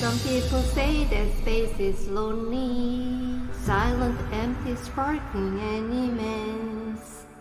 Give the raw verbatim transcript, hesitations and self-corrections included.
Some people say that space is lonely, silent, empty, sparkling, and immense.